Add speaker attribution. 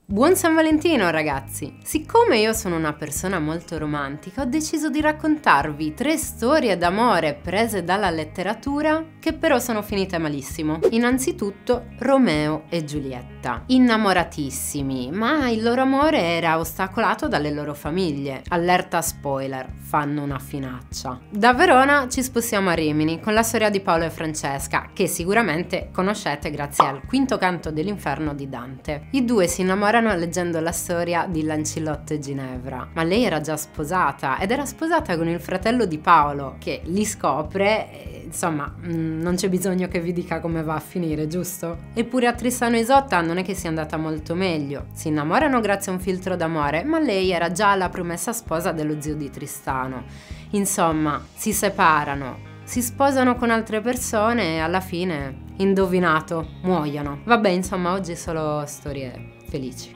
Speaker 1: Buon San Valentino ragazzi! Siccome io sono una persona molto romantica, ho deciso di raccontarvi 3 storie d'amore prese dalla letteratura che però sono finite malissimo. Innanzitutto Romeo e Giulietta, innamoratissimi, ma il loro amore era ostacolato dalle loro famiglie. Allerta spoiler, fanno una finaccia. Da Verona ci spostiamo a Rimini con la storia di Paolo e Francesca, che sicuramente conoscete grazie al Quinto Canto dell'Inferno di Dante. I due si innamorano leggendo la storia di Lancillotto e Ginevra, ma lei era già sposata ed era sposata con il fratello di Paolo, che li scopre. Insomma, non c'è bisogno che vi dica come va a finire, giusto? Eppure a Tristano e Isotta non è che sia andata molto meglio. Si innamorano grazie a un filtro d'amore, ma lei era già la promessa sposa dello zio di Tristano. Insomma, si separano, si sposano con altre persone e alla fine, indovinato, muoiono. Vabbè, insomma, oggi solo storie felici.